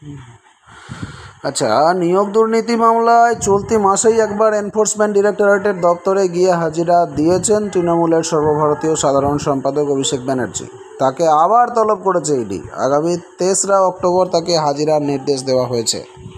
আচ্ছা, নিয়োগ দুর্নীতি মামলায় চলতি মাসেই একবার এনফোর্সমেন্ট ডিরেক্টরেটের দপ্তরে গিয়ে হাজিরা দিয়েছেন তৃণমূলের সর্বভারতীয় সাধারণ সম্পাদক অভিষেক ব্যানার্জি। তাকে আবার তলব করেছে ইডি। আগামী 3রা অক্টোবর তাকে হাজিরার নির্দেশ দেওয়া হয়েছে।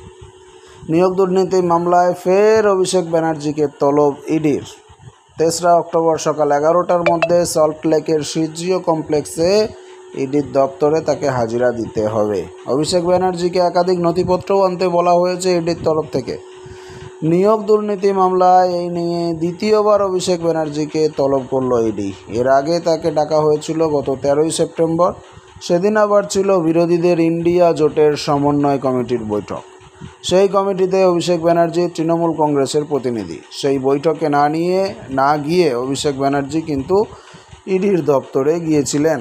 নিয়োগ দুর্নীতি মামলায় ফের অভিষেক ব্যানার্জিকে তলব ইডির। 3রা অক্টোবর সকাল 11টার মধ্যে সল্টলেকের সিজিও কমপ্লেক্সে ইডির দপ্তরে তাকে হাজিরা দিতে হবে। অভিষেক ব্যানার্জিকে একাধিক নথিপত্রও আনতে বলা হয়েছে ইডির তরফ থেকে। নিয়োগ দুর্নীতি মামলায় এই নিয়ে দ্বিতীয়বার অভিষেক ব্যানার্জিকে তলব করল ইডি। এর আগে তাকে ডাকা হয়েছিল গত 13ই সেপ্টেম্বর। সেদিন আবার ছিল বিরোধীদের ইন্ডিয়া জোটের সমন্বয় কমিটির বৈঠক। সেই কমিটিতে অভিষেক ব্যানার্জি তৃণমূল কংগ্রেসের প্রতিনিধি। সেই বৈঠকে না গিয়ে অভিষেক ব্যানার্জি কিন্তু ইডির দপ্তরে গিয়েছিলেন।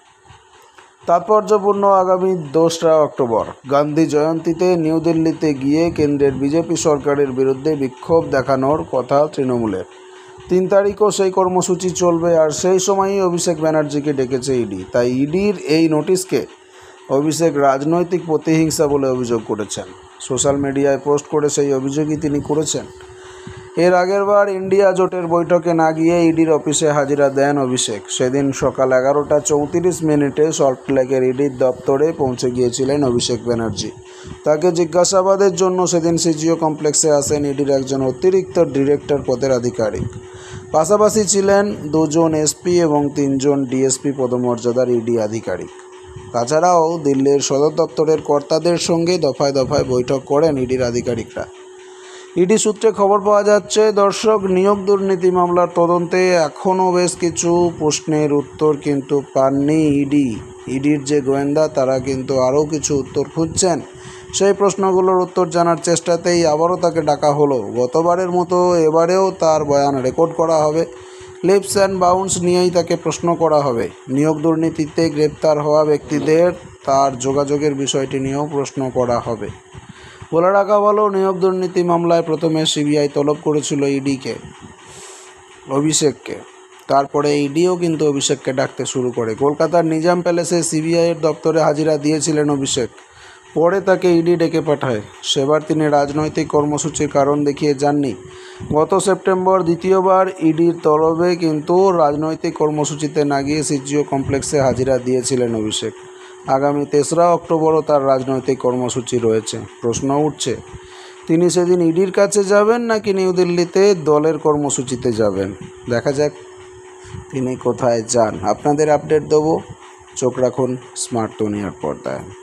তাৎপর্যপূর্ণ, আগামী 2রা অক্টোবর গান্ধী জয়ন্তীতে নিউ দিল্লিতে গিয়ে কেন্দ্রের বিজেপি সরকারের বিরুদ্ধে বিক্ষোভ দেখানোর কথা তৃণমূলের। 3 তারিখও সেই কর্মসূচি চলবে, আর সেই সময়ই অভিষেক ব্যানার্জিকে ডেকেছে ইডি। তাই ইডির এই নোটিশকে অভিষেক রাজনৈতিক প্রতিহিংসা বলে অভিযোগ করেছেন। সোশ্যাল মিডিয়ায় পোস্ট করে সেই অভিযোগই তিনি করেছেন। এর আগেরবার ইন্ডিয়া জোটের বৈঠকে না গিয়ে ইডির অফিসে হাজিরা দেন অভিষেক। সেদিন সকাল 11টা 34 সল্টলেকের ইডির দপ্তরে পৌঁছে গিয়েছিলেন অভিষেক ব্যানার্জি। তাকে জিজ্ঞাসাবাদের জন্য সেদিন সিজিও কমপ্লেক্সে আসেন ইডির একজন অতিরিক্ত ডিরেক্টর পদের আধিকারিক। পাশাপাশি ছিলেন 2 জন এসপি এবং 3 জন ডিএসপি পদমর্যাদার ইডি আধিকারিক। তাছাড়াও দিল্লির সদর দপ্তরের কর্তাদের সঙ্গে দফায় দফায় বৈঠক করেন ইডির আধিকারিকরা। ইডি সূত্রে খবর পাওয়া যাচ্ছে, দর্শক, নিয়োগ দুর্নীতি মামলার তদন্তে এখনও বেশ কিছু প্রশ্নের উত্তর কিন্তু পাননি ইডি। ইডির যে গোয়েন্দা তারা কিন্তু আরও কিছু উত্তর খুঁজছেন। সেই প্রশ্নগুলোর উত্তর জানার চেষ্টাতেই আবারও তাকে ডাকা হলো। গতবারের মতো এবারেও তার বয়ান রেকর্ড করা হবে। লিপস অ্যান্ড বাউন্স নিয়েই তাকে প্রশ্ন করা হবে। নিয়োগ দুর্নীতিতে গ্রেপ্তার হওয়া ব্যক্তিদের তার যোগাযোগের বিষয়টি নিয়েও প্রশ্ন করা হবে। বলে রাখা ভালো, নিয়োগ দুর্নীতি মামলায় প্রথমে সিবিআই তলব করেছিল অভিষেককে। তারপরে ইডিও কিন্তু অভিষেককে ডাকতে শুরু করে। কলকাতার নিজাম প্যালেসে সিবিআইয়ের দপ্তরে হাজিরা দিয়েছিলেন অভিষেক। পরে তাকে ইডি ডেকে পাঠায়। সেবার তিনি রাজনৈতিক কর্মসূচির কারণ দেখিয়ে যাননি। গত সেপ্টেম্বর দ্বিতীয়বার ইডির তলবে কিন্তু রাজনৈতিক কর্মসূচিতে না গিয়ে সিজিও কমপ্লেক্সে হাজিরা দিয়েছিলেন অভিষেক। আগামী 3রা অক্টোবরও তার রাজনৈতিক কর্মসূচি রয়েছে। প্রশ্ন উঠছে, তিনি সেদিন ইডির কাছে যাবেন নাকি নিউ দিল্লিতে দলের কর্মসূচিতে যাবেন। দেখা যাক তিনি কোথায় যান। আপনাদের আপডেট দেবো। চোখ রাখুন স্মার্ট দুনিয়ার পর্দায়।